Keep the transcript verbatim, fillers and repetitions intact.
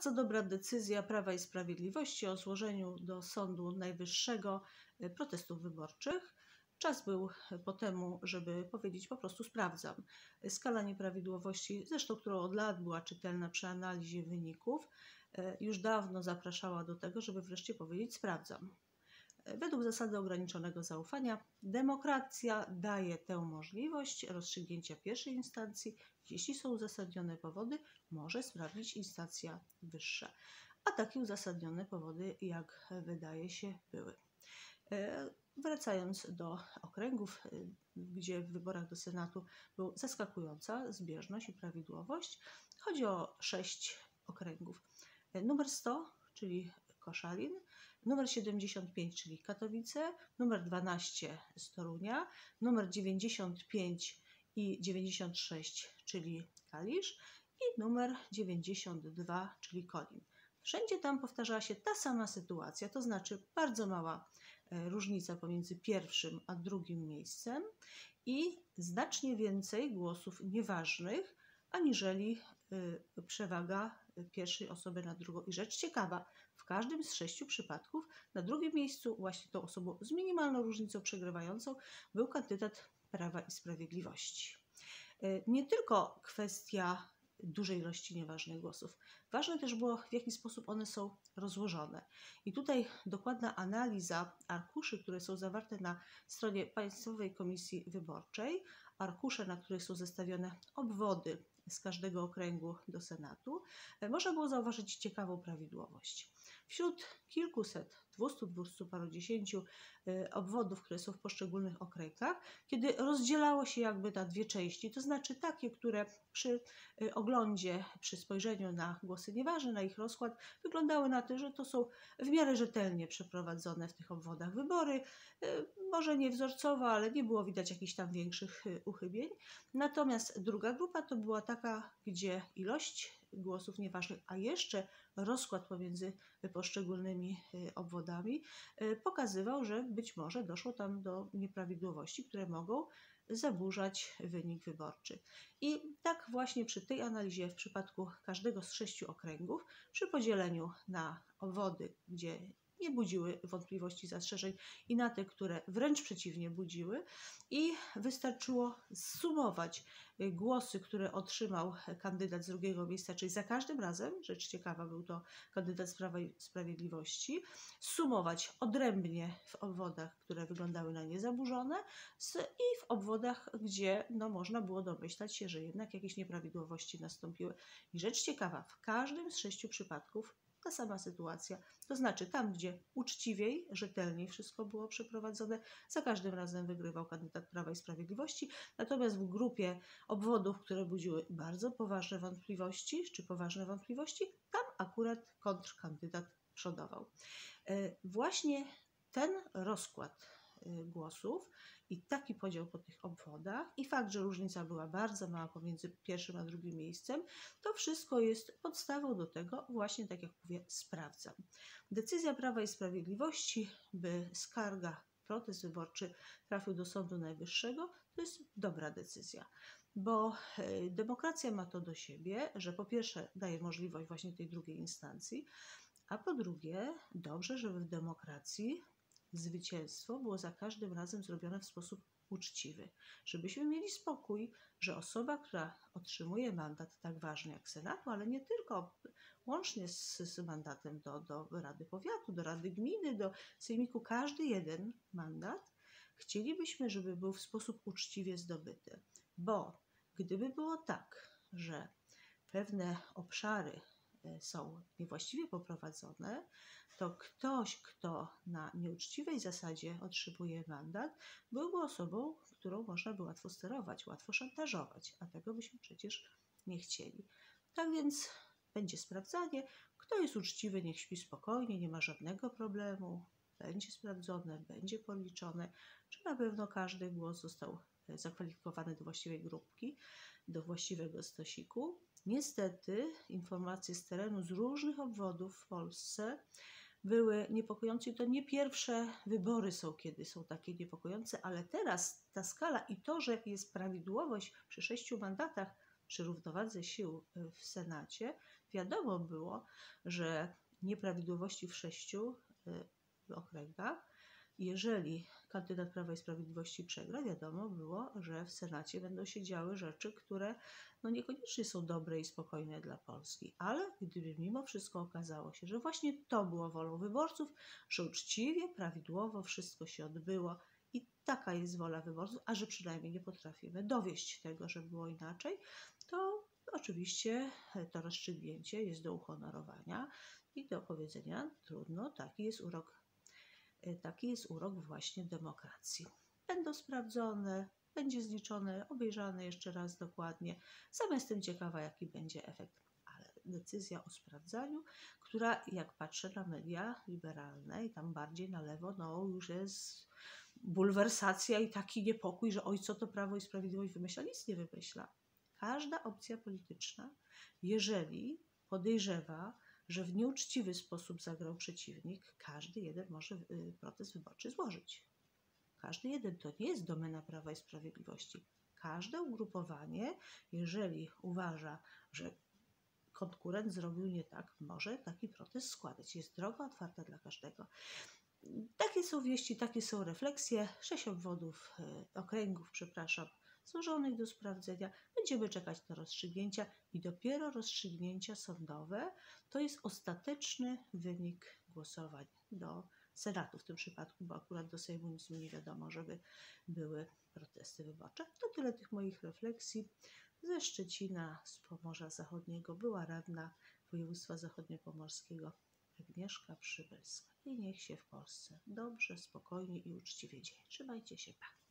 bardzo dobra decyzja Prawa i Sprawiedliwości o złożeniu do Sądu Najwyższego protestów wyborczych. Czas był po temu, żeby powiedzieć po prostu sprawdzam. Skala nieprawidłowości, zresztą którą od lat była czytelna przy analizie wyników, już dawno zapraszała do tego, żeby wreszcie powiedzieć sprawdzam. Według zasady ograniczonego zaufania demokracja daje tę możliwość rozstrzygnięcia pierwszej instancji. Jeśli są uzasadnione powody, może sprawdzić instancja wyższa. A takie uzasadnione powody, jak wydaje się, były. Wracając do okręgów, gdzie w wyborach do Senatu była zaskakująca zbieżność i prawidłowość, chodzi o sześć okręgów. Numer sto, czyli Koszalin, numer siedemdziesiąt pięć, czyli Katowice, numer dwanaście z Torunia, numer dziewięćdziesiąt pięć i dziewięćdziesiąt sześć, czyli Kalisz i numer dziewięćdziesiąt dwa, czyli Konin. Wszędzie tam powtarzała się ta sama sytuacja, to znaczy bardzo mała różnica pomiędzy pierwszym a drugim miejscem i znacznie więcej głosów nieważnych, aniżeli przewaga pierwszej osoby nad drugą. I rzecz ciekawa, w każdym z sześciu przypadków na drugim miejscu, właśnie tą osobą z minimalną różnicą przegrywającą, był kandydat Prawa i Sprawiedliwości. Nie tylko kwestia dużej ilości nieważnych głosów. Ważne też było, w jaki sposób one są rozłożone. I tutaj dokładna analiza arkuszy, które są zawarte na stronie Państwowej Komisji Wyborczej, arkusze, na których są zestawione obwody z każdego okręgu do Senatu, można było zauważyć ciekawą prawidłowość. Wśród kilkuset, dwustu, dwustu parudziesięciu obwodów, które są w poszczególnych okręgach, kiedy rozdzielało się jakby na dwie części, to znaczy takie, które przy oglądzie, przy spojrzeniu na głosy nieważne, na ich rozkład, wyglądały na to, że to są w miarę rzetelnie przeprowadzone w tych obwodach wybory, może nie wzorcowo, ale nie było widać jakichś tam większych uchybień. Natomiast druga grupa to była taka, gdzie ilość głosów nieważnych, a jeszcze rozkład pomiędzy poszczególnymi obwodami pokazywał, że być może doszło tam do nieprawidłowości, które mogą zaburzać wynik wyborczy. I tak właśnie przy tej analizie w przypadku każdego z sześciu okręgów, przy podzieleniu na obwody, gdzie nie budziły wątpliwości, zastrzeżeń i na te, które wręcz przeciwnie budziły, i wystarczyło zsumować głosy, które otrzymał kandydat z drugiego miejsca, czyli za każdym razem, rzecz ciekawa, był to kandydat z Prawa i Sprawiedliwości, sumować odrębnie w obwodach, które wyglądały na niezaburzone i w obwodach, gdzie no, można było domyślać się, że jednak jakieś nieprawidłowości nastąpiły. I rzecz ciekawa, w każdym z sześciu przypadków ta sama sytuacja, to znaczy tam, gdzie uczciwiej, rzetelniej wszystko było przeprowadzone, za każdym razem wygrywał kandydat Prawa i Sprawiedliwości, natomiast w grupie obwodów, które budziły bardzo poważne wątpliwości, czy poważne wątpliwości, tam akurat kontrkandydat przodował. Właśnie ten rozkład głosów i taki podział po tych obwodach i fakt, że różnica była bardzo mała pomiędzy pierwszym a drugim miejscem, to wszystko jest podstawą do tego, właśnie tak jak mówię, sprawdzam. Decyzja Prawa i Sprawiedliwości, by skarga, protest wyborczy trafił do Sądu Najwyższego, to jest dobra decyzja, bo demokracja ma to do siebie, że po pierwsze daje możliwość właśnie tej drugiej instancji, a po drugie dobrze, żeby w demokracji zwycięstwo było za każdym razem zrobione w sposób uczciwy. Żebyśmy mieli spokój, że osoba, która otrzymuje mandat tak ważny jak Senatu, ale nie tylko, łącznie z, z mandatem do, do Rady Powiatu, do Rady Gminy, do Sejmiku, każdy jeden mandat, chcielibyśmy, żeby był w sposób uczciwie zdobyty. Bo gdyby było tak, że pewne obszary są niewłaściwie poprowadzone, to ktoś, kto na nieuczciwej zasadzie otrzymuje mandat, byłby osobą, którą można by łatwo sterować, łatwo szantażować, a tego byśmy przecież nie chcieli. Tak więc będzie sprawdzanie, kto jest uczciwy, niech śpi spokojnie, nie ma żadnego problemu, będzie sprawdzone, będzie policzone, czy na pewno każdy głos został zakwalifikowany do właściwej grupki, do właściwego stosiku. Niestety informacje z terenu, z różnych obwodów w Polsce były niepokojące i to nie pierwsze wybory są, kiedy są takie niepokojące, ale teraz ta skala i to, że jest prawidłowość przy sześciu mandatach, przy równowadze sił w Senacie, wiadomo było, że nieprawidłowości w sześciu y, okręgach. Jeżeli kandydat Prawa i Sprawiedliwości przegra, wiadomo było, że w Senacie będą się działy rzeczy, które no niekoniecznie są dobre i spokojne dla Polski. Ale gdyby mimo wszystko okazało się, że właśnie to było wolą wyborców, że uczciwie, prawidłowo wszystko się odbyło i taka jest wola wyborców, a że przynajmniej nie potrafimy dowieść tego, że było inaczej, to oczywiście to rozstrzygnięcie jest do uhonorowania i do powiedzenia trudno, taki jest urok Taki jest urok właśnie demokracji. Będą sprawdzone, będzie zliczone, obejrzane jeszcze raz dokładnie. Sam jestem ciekawa, jaki będzie efekt. Ale decyzja o sprawdzaniu, która jak patrzę na media liberalne i tam bardziej na lewo, no już jest bulwersacja i taki niepokój, że oj, co to Prawo i Sprawiedliwość wymyśla? Nic nie wymyśla. Każda opcja polityczna, jeżeli podejrzewa, że w nieuczciwy sposób zagrał przeciwnik, każdy jeden może protest wyborczy złożyć. Każdy jeden, to nie jest domena Prawa i Sprawiedliwości. Każde ugrupowanie, jeżeli uważa, że konkurent zrobił nie tak, może taki protest składać. Jest droga otwarta dla każdego. Takie są wieści, takie są refleksje. Sześć obwodów, okręgów, przepraszam, złożonych do sprawdzenia. Będziemy czekać na rozstrzygnięcia i dopiero rozstrzygnięcia sądowe to jest ostateczny wynik głosowań do Senatu w tym przypadku, bo akurat do Sejmu nic mi nie wiadomo, żeby były protesty wyborcze. To tyle tych moich refleksji. Ze Szczecina, z Pomorza Zachodniego była radna województwa zachodniopomorskiego Agnieszka Przybylska. I niech się w Polsce dobrze, spokojnie i uczciwie dzieje. Trzymajcie się, pa!